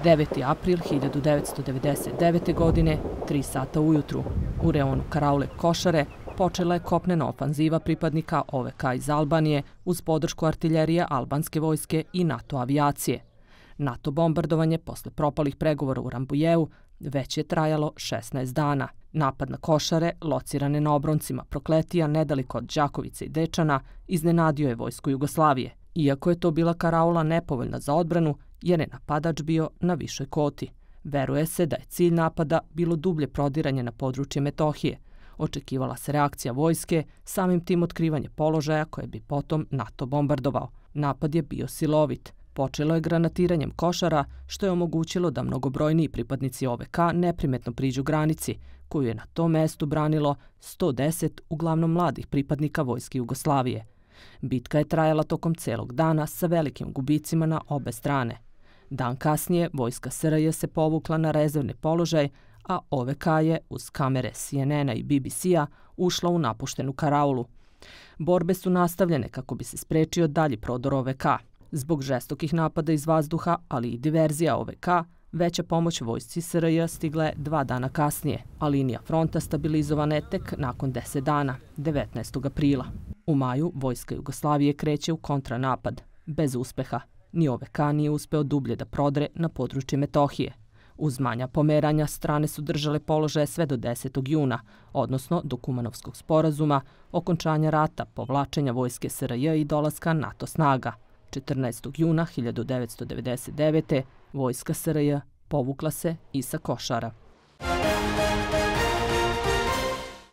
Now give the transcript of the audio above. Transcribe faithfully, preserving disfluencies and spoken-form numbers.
deveti april hiljadu devetsto devedeset devete. godine, tri sata ujutru. U reonu karaule Košare počela je kopnena ofanziva pripadnika O V K iz Albanije uz podršku artiljerije albanske vojske i NATO avijacije. NATO bombardovanje posle propalih pregovora u Rambujeu već je trajalo šesnaest dana. Napad na Košare, locirane na obroncima Prokletija nedaleko od Đakovice i Dečana, iznenadio je vojsku Jugoslavije. Iako je to bila karaula nepovoljna za odbranu, jer je napadač bio na višoj koti. Veruje se da je cilj napada bilo dublje prodiranje na područje Metohije. Očekivala se reakcija vojske, samim tim otkrivanje položaja koje bi potom NATO bombardovao. Napad je bio silovit. Počelo je granatiranjem Košara, što je omogućilo da mnogobrojniji pripadnici O V K neprimetno priđu granici, koju je na tom mestu branilo sto deset uglavnom mladih pripadnika vojske Jugoslavije. Bitka je trajala tokom celog dana sa velikim gubicima na obe strane. Dan kasnije vojska S R J se povukla na rezervni položaj, a O V K je uz kamere C N N-a i B B C-a ušla u napuštenu karaulu. Borbe su nastavljene kako bi se sprečio dalji prodor O V K. Zbog žestokih napada iz vazduha, ali i diverzija O V K, veća pomoć vojsci S R J stigla je dva dana kasnije, a linija fronta stabilizovana je tek nakon deset dana, devetnaestog aprila. U maju vojska Jugoslavije kreće u kontranapad, bez uspeha. Ni O V K nije uspeo dublje da prodre na područje Metohije. Uz manja pomeranja, strane su držale položaje sve do desetog juna, odnosno do Kumanovskog sporazuma, okončanja rata, povlačenja vojske S R J i dolaska NATO snaga. četrnaestog juna hiljadu devetsto devedeset devete. vojska S R J povukla se i sa Košara.